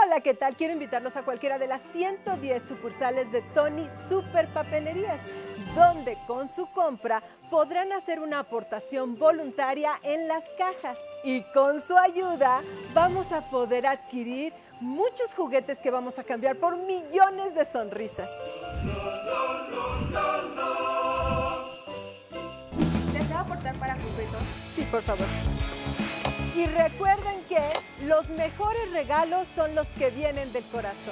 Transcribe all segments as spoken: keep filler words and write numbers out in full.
Hola, ¿qué tal? Quiero invitarlos a cualquiera de las ciento diez sucursales de Tony Super Papelerías, donde con su compra podrán hacer una aportación voluntaria en las cajas. Y con su ayuda vamos a poder adquirir muchos juguetes que vamos a cambiar por millones de sonrisas. ¿Desea aportar para juguetos? Sí, por favor. Y recuerden que los mejores regalos son los que vienen del corazón.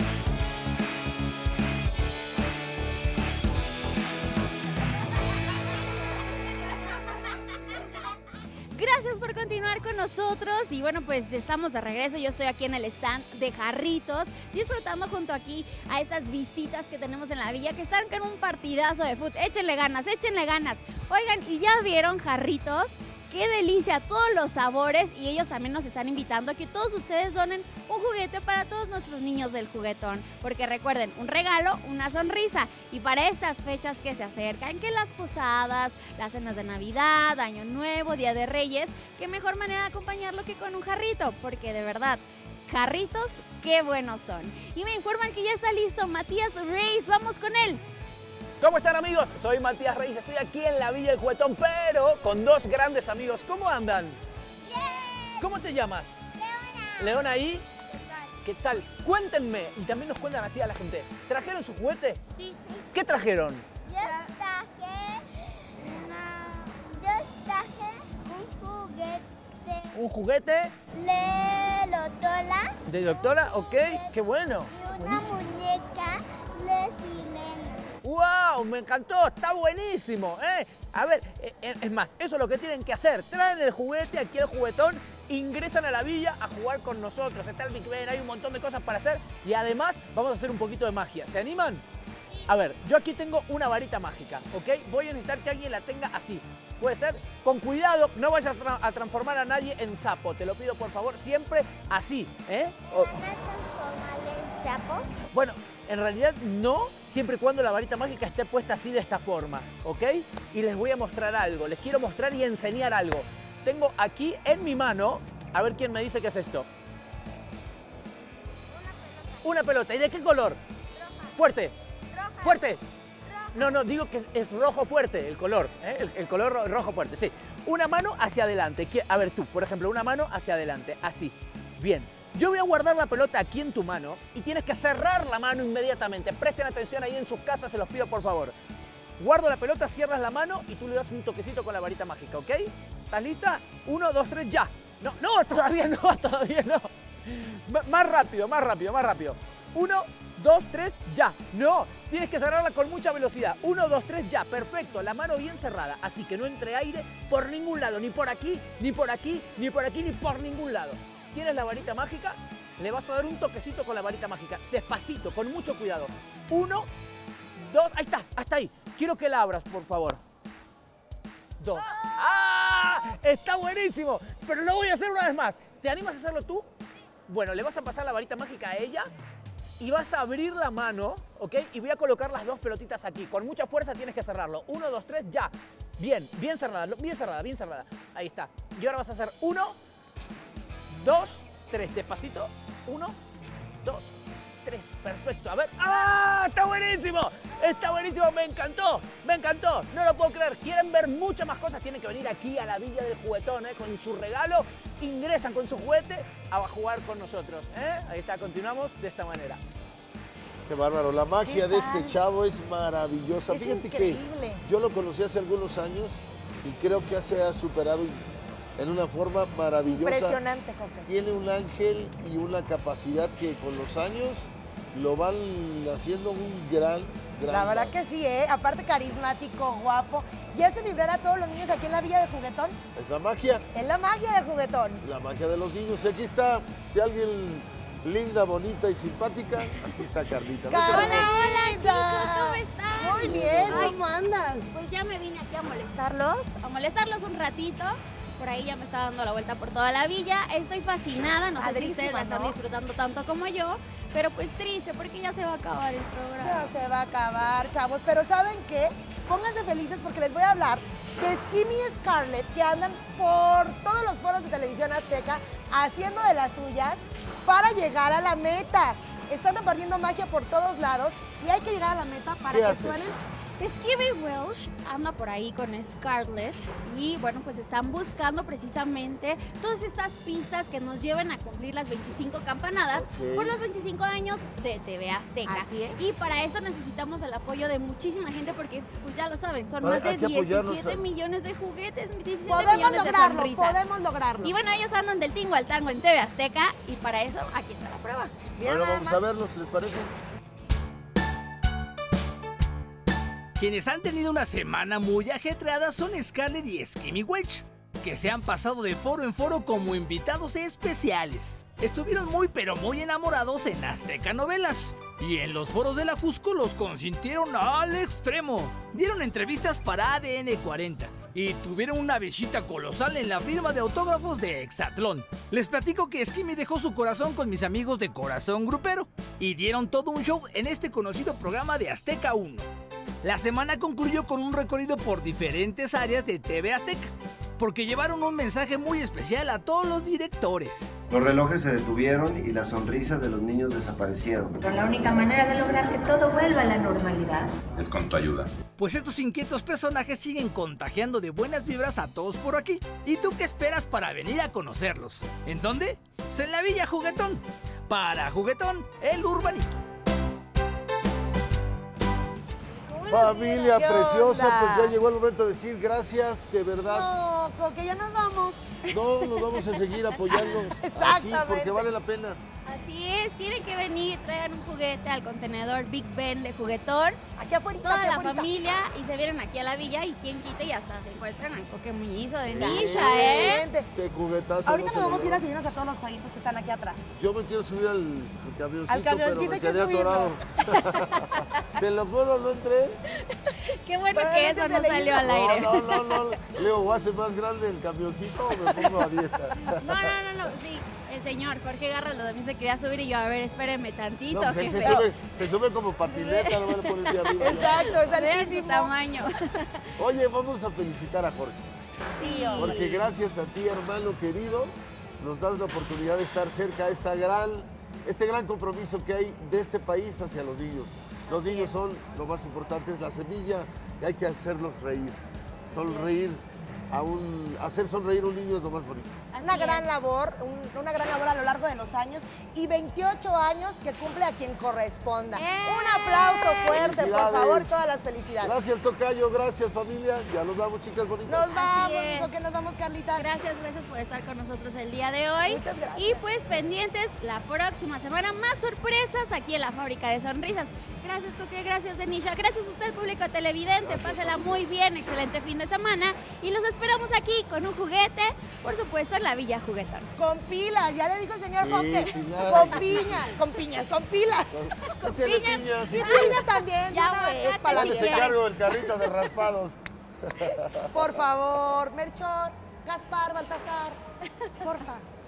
Gracias por continuar con nosotros y bueno, pues estamos de regreso. Yo estoy aquí en el stand de Jarritos, disfrutando junto aquí a estas visitas que tenemos en la villa que están con un partidazo de fútbol. Échenle ganas, échenle ganas. Oigan, ¿y ya vieron Jarritos? ¡Qué delicia! Todos los sabores, y ellos también nos están invitando a que todos ustedes donen un juguete para todos nuestros niños del juguetón. Porque recuerden, un regalo, una sonrisa. Y para estas fechas que se acercan, que las posadas, las cenas de Navidad, Año Nuevo, Día de Reyes, qué mejor manera de acompañarlo que con un jarrito. Porque de verdad, Jarritos, qué buenos son. Y me informan que ya está listo Matías Reyes. ¡Vamos con él! ¿Cómo están, amigos? Soy Matías Reyes, estoy aquí en la Villa del Juguetón, pero con dos grandes amigos. ¿Cómo andan? Bien. ¿Cómo te llamas? Leona. Leona y Quetzal. Cuéntenme, y también nos cuentan así a la gente. ¿Trajeron su juguete? Sí, sí. ¿Qué trajeron? Yo traje una... Yo traje un juguete ¿Un juguete de Lotola de doctora? Ok, qué bueno. y una muñeca de Silena. ¡Wow! Me encantó, está buenísimo, ¿eh? A ver, eh, es más, eso es lo que tienen que hacer. Traen el juguete aquí al juguetón, ingresan a la villa a jugar con nosotros. Está el Big Ben, hay un montón de cosas para hacer y además vamos a hacer un poquito de magia. ¿Se animan? A ver, yo aquí tengo una varita mágica, ¿ok? Voy a necesitar que alguien la tenga así. Puede ser, con cuidado, no vayas a, tra a transformar a nadie en sapo. Te lo pido, por favor, siempre así, ¿eh? O ¿Van a transformarle en sapo? Bueno, en realidad no, siempre y cuando la varita mágica esté puesta así de esta forma, ¿ok? Y les voy a mostrar algo, les quiero mostrar y enseñar algo. Tengo aquí en mi mano, a ver quién me dice qué es esto. Una pelota. Una pelota, ¿y de qué color? Roja. Fuerte, Roja. fuerte. Roja. No, no, digo que es, es rojo fuerte el color, ¿eh? el, el color ro rojo fuerte, sí. Una mano hacia adelante, a ver tú, por ejemplo, una mano hacia adelante, así, bien. Yo voy a guardar la pelota aquí en tu mano y tienes que cerrar la mano inmediatamente. Presten atención ahí en sus casas, se los pido por favor. Guardo la pelota, cierras la mano y tú le das un toquecito con la varita mágica, ¿ok? ¿Estás lista? Uno, dos, tres, ya. No, no, todavía no, todavía no. M más rápido, más rápido, más rápido. Uno, dos, tres, ya. No, tienes que cerrarla con mucha velocidad. Uno, dos, tres, ya. Perfecto, la mano bien cerrada. Así que no entre aire por ningún lado. Ni por aquí, ni por aquí, ni por aquí, ni por ningún lado. ¿Tienes la varita mágica? Le vas a dar un toquecito con la varita mágica. Despacito, con mucho cuidado. Uno, dos, ahí está, hasta ahí. Quiero que la abras, por favor. Dos. ¡Ah! Está buenísimo, pero lo voy a hacer una vez más. ¿Te animas a hacerlo tú? Bueno, le vas a pasar la varita mágica a ella y vas a abrir la mano, ¿ok? Y voy a colocar las dos pelotitas aquí. Con mucha fuerza tienes que cerrarlo. Uno, dos, tres, ya. Bien, bien cerrada, bien cerrada, bien cerrada. Ahí está. Y ahora vas a hacer uno, dos, tres, despacito. Uno, dos, tres, perfecto. A ver, ¡ah! ¡Está buenísimo! ¡Está buenísimo! ¡Me encantó! ¡Me encantó! No lo puedo creer. ¿Quieren ver muchas más cosas? Tienen que venir aquí a la Villa del Juguetón, ¿eh? Con su regalo. Ingresan con su juguete a jugar con nosotros, ¿eh? Ahí está, continuamos de esta manera. Qué bárbaro, la magia de este chavo es maravillosa. Es Fíjate increíble. que yo lo conocí hace algunos años y creo que se ha superado en una forma maravillosa. Impresionante, Coque. Tiene un ángel y una capacidad que con los años lo van haciendo un gran, gran... La verdad que sí, ¿eh? Aparte carismático, guapo. Y hace vibrar a todos los niños aquí en la Villa de Juguetón. Es la magia. Es la magia del juguetón. La magia de los niños. Aquí está, si alguien linda, bonita y simpática, aquí está Carlita. Vete, Carla, por favor. Hola, chicos, ¿cómo están? Muy bien, Ay, ¿cómo andas? Pues ya me vine aquí a molestarlos, a molestarlos un ratito. Por ahí ya me está dando la vuelta por toda la villa. Estoy fascinada, no sé si ustedes la están ¿no? disfrutando tanto como yo, pero pues triste porque ya se va a acabar el programa. Ya se va a acabar, chavos. Pero ¿saben qué? Pónganse felices porque les voy a hablar de Skinny y Scarlett, que andan por todos los foros de Televisión Azteca haciendo de las suyas. para llegar a la meta. Están repartiendo magia por todos lados y hay que llegar a la meta para ¿Qué que hace? suenen. Skippy Welsh anda por ahí con Scarlett y bueno, pues están buscando precisamente todas estas pistas que nos lleven a cumplir las veinticinco campanadas Ok. por los veinticinco años de T V Azteca. Así es. Y para esto necesitamos el apoyo de muchísima gente porque, pues ya lo saben, son Vale, más de hay que apoyarnos diecisiete a- millones de juguetes, diecisiete Podemos millones de lograrlo, sonrisas. podemos lograrlo. Y bueno, ellos andan del tingo al tango en T V Azteca y para eso aquí está la prueba. Mira Ahora nada vamos más. a verlos, ¿les parece? Quienes han tenido una semana muy ajetreada son Scarlett y Skippy Welch, que se han pasado de foro en foro como invitados especiales. Estuvieron muy pero muy enamorados en Azteca Novelas y en los foros de la Jusco los consintieron al extremo. Dieron entrevistas para A D N cuarenta y tuvieron una visita colosal en la firma de autógrafos de Hexatlón. Les platico que Skippy dejó su corazón con mis amigos de Corazón Grupero y dieron todo un show en este conocido programa de Azteca uno. La semana concluyó con un recorrido por diferentes áreas de T V Azteca, porque llevaron un mensaje muy especial a todos los directores. Los relojes se detuvieron y las sonrisas de los niños desaparecieron. Pero la única manera de lograr que todo vuelva a la normalidad Es con tu ayuda. Pues estos inquietos personajes siguen contagiando de buenas vibras a todos por aquí. ¿Y tú qué esperas para venir a conocerlos? ¿En dónde? Pues en la Villa Juguetón. Para Juguetón, el urbanito. Familia ¿Qué preciosa, onda? pues ya llegó el momento de decir gracias, de verdad. No, con que ya nos vamos. No, nos vamos a seguir apoyando aquí Exactamente. porque vale la pena. Así es, tienen que venir, traigan un juguete al contenedor Big Ben de Juguetón, Aquí afuera. toda aquí la afuerita. familia y se vienen aquí a la villa y quien quita y hasta se encuentran al Coque Muñizo de Sí. Nisha, ¿eh? Excelente. Qué juguetazo. Ahorita no nos se vamos a ir a logró. subirnos a todos los jueguitos que están aquí atrás. Yo me quiero subir al, al camioncito, Al camioncito pero me hay que quedé subirlo. atorado. Te lo juro, no entré. Qué bueno Pero que a eso veces no se le salió hizo. al aire. No, no, no, no. Leo, ¿o hace más grande el camioncito o me pongo a dieta? No, no, no, no, sí, el señor Jorge Garraldo también se quería subir y yo, a ver, espérenme tantito, No, pues él se jefe. sube, se sube como patineta, no van a poner de arriba. Exacto, es Vean su altísimo. tamaño. Oye, vamos a felicitar a Jorge. Sí. Porque gracias a ti, hermano querido, nos das la oportunidad de estar cerca a esta gran, este gran compromiso que hay de este país hacia los niños. Los niños son, lo más importante es la semilla y hay que hacerlos reír. Sonreír, a un, hacer sonreír a un niño es lo más bonito. Así Una gran es. labor, un- una gran labor a lo largo de los años y veintiocho años que cumple a quien corresponda. ¡Eh! Un aplauso fuerte, por Felicidades. favor, todas las felicidades. Gracias, Tocayo, gracias, familia. Ya nos vamos, chicas bonitas. Nos vamos, es. dijo que nos vamos, Carlita. Gracias, gracias por estar con nosotros el día de hoy. Muchas gracias. Y pues pendientes la próxima semana, más sorpresas aquí en la Fábrica de Sonrisas. Gracias, Coque, gracias, Denisha. Gracias a usted, público televidente. Pásela muy bien, excelente fin de semana. Y los esperamos aquí con un juguete, por supuesto, en la Villa Juguetón. Con pilas, ya le dijo el señor Sí, Jorge. sin nada, Con que sí. piña, con piñas, con pilas. Échale piñas. piña, sí. Y piña también, Ya, de una vez, aguacate, para la si Hágase quieren. fiesta. cargo del carrito de raspados. Por favor, Melchor, Gaspar, Baltasar, porfa.